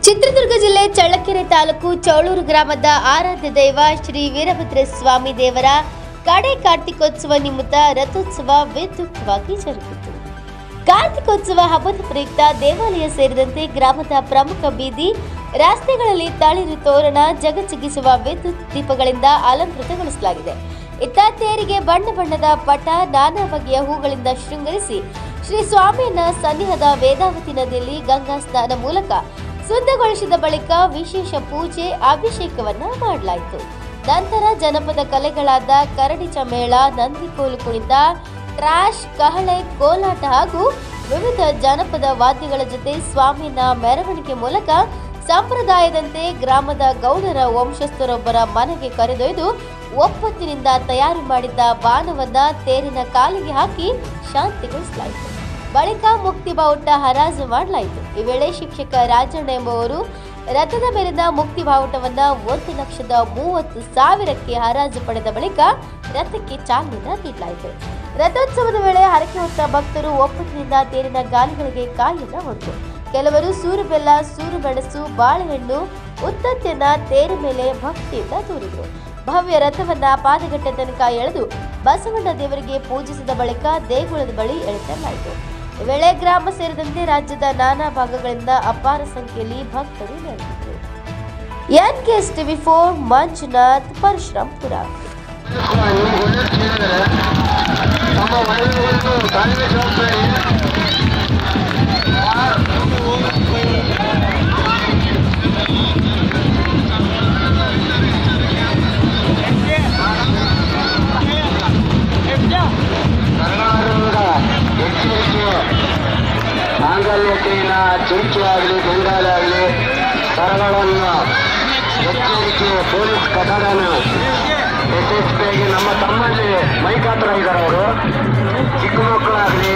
ಚಿತ್ರದುರ್ಗ ಜಿಲ್ಲೆ ಚಳ್ಳಕೆರೆ ತಾಲೂಕು ಚೌಳೂರು ಗ್ರಾಮದ ಆರಾಧ್ಯ ದೈವ ಶ್ರೀ ವೀರಭದ್ರ ಸ್ವಾಮಿ ದೇವರ ಕಡೆ ಕಾರ್ತಿಕೋತ್ಸವ ನಿಮಿತ್ತ ರಥೋತ್ಸವ ವಿದ್ಯುಕ್ತವಾಗಿ ಜರುಗಿತು. ಕಾರ್ತಿಕೋತ್ಸವ ಹಬ್ಬದ ಪ್ರಯುಕ್ತ ದೇವಾಲಯ ಸೇರಿದಂತೆ ಗ್ರಾಮದ ಪ್ರಮುಖ ಬೀದಿ ರಸ್ತೆಗಳಲ್ಲಿ ತಳಿರು ತೋರಣ, ಜಗಜಿಗಿಸುವ ವಿದ್ಯುತ್ ದೀಪಗಳಿಂದ ಅಲಂಕೃತಗೊಳಿಸಲಾಗಿದೆ. ಇತ್ತ ತೇರಿಗೆ ಬಣ್ಣ ಬಣ್ಣದ ಪಟ, ನಾನಾ ಬಗೆಯ ಹೂಗಳಿಂದ ಶೃಂಗರಿಸಿ ಶ್ರೀ ಸ್ವಾಮಿಯನ್ನ ಸನ್ನಿಹದ ವೇದಾವತಿ ನದಿಯಲ್ಲಿ ಗಂಗಾ ಸ್ನಾನ ಮೂಲಕ ಶುದ್ಧಗೊಳಿಸಿದ ಬಳಿಕ ವಿಶೇಷ ಪೂಜೆ, ಅಭಿಷೇಕವನ್ನ ಮಾಡಲಾಯಿತು. ನಂತರ ಜನಪದ ಕಲೆಗಳಾದ ಕರಡಿ ಚಮೇಳ, ನಂದಿಕೋಲು ಕುಣಿತ, ಟ್ರಾಶ್, ಕಹಳೆ, ಕೋಲಾಟ ಹಾಗೂ ವಿವಿಧ ಜನಪದ ವಾದ್ಯಗಳ ಜೊತೆ ಸ್ವಾಮಿಯನ್ನ ಮೆರವಣಿಗೆ ಮೂಲಕ ಸಂಪ್ರದಾಯದಂತೆ ಗ್ರಾಮದ ಗೌಡರ ವಂಶಸ್ಥರೊಬ್ಬರ ಮನೆಗೆ ಕರೆದೊಯ್ದು ಒಪ್ಪತ್ತಿನಿಂದ ತಯಾರು ಮಾಡಿದ್ದ ಬಾಣವನ್ನ ತೇರಿನ ಕಾಲಿಗೆ ಹಾಕಿ ಶಾಂತಿಗೊಳಿಸಲಾಯಿತು. ಬಳಿಕ ಮುಕ್ತಿ ಬಾವುಟ ಹರಾಜು ಮಾಡಲಾಯಿತು. ಈ ವೇಳೆ ಶಿಕ್ಷಕ ರಾಜಣ್ಣ ಎಂಬುವರು ರಥದ ಮೇಲಿನ ಮುಕ್ತಿ ಬಾವುಟವನ್ನ 1,30,30,000ಕ್ಕೆ ಹರಾಜು ಪಡೆದ ಬಳಿಕ ರಥಕ್ಕೆ ಚಾಲನೆ ನೀಡಲಾಯಿತು. ರಥೋತ್ಸವದ ವೇಳೆ ಹರಕೆ ಹೊತ್ತ ಭಕ್ತರು ಒಪ್ಪತ್ತಿನಿಂದ ತೇರಿನ ಗಾಲಿಗಳಿಗೆ ಕಾಯಿನ ಹೊತ್ತು ಕೆಲವರು ಸೂರು ಬೆಲ್ಲ, ಸೂರು ಮೆಣಸು, ಬಾಳೆಹಣ್ಣು, ಉತ್ತತ್ತೆಯನ್ನ ತೇರ ಮೇಲೆ ಭಕ್ತಿಯಿಂದ ತೂರಿದರು. ಭವ್ಯ ರಥವನ್ನ ಪಾದಗಟ್ಟೆ ತನಕ ಎಳೆದು ಬಸವಣ್ಣ ದೇವರಿಗೆ ಪೂಜಿಸಿದ ಬಳಿಕ ದೇಗುಲದ ಬಳಿ ಎಳೆತಲಾಯಿತು. ಈ ವೇಳೆ ಗ್ರಾಮ ಸೇರಿದಂತೆ ರಾಜ್ಯದ ನಾನಾ ಭಾಗಗಳಿಂದ ಅಪಾರ ಸಂಖ್ಯೆಯಲ್ಲಿ ಭಕ್ತರು ನೆರೆದಿದ್ದರು. ಎನ್ಕೆಎಸ್ ಟಿವಿ4 ಮಂಜುನಾಥ್, ಪರಶುರಾಂಪುರ. ಮಾಂಗಲ್ಯತೆಯ ಚುಂಚುವಾಗಲಿ, ಬೆಂಗಾಲಾಗಲಿ ಸರಗಳನ್ನು ಎಚ್ಚರಿಕೆ ಪೊಲೀಸ್ ಕಟ್ಟಡನ ಯಶಸ್ವಿಯಾಗಿ ನಮ್ಮ ತಮ್ಮಲ್ಲಿ ಮೈಕಾತರ ಇದ್ದಾರೆ. ಅವರು ಚಿಕ್ಕ ಮಕ್ಕಳಾಗಲಿ,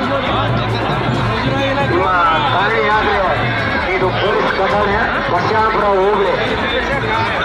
ನಿಮ್ಮ ಕಾರಣಿಯಾಗಲಿ, ಇದು ಪೊಲೀಸ್ ಕಟ್ಟಡ ಪಶ್ಚಿಮಾಪುರ ಹೋಗ್ಲಿ.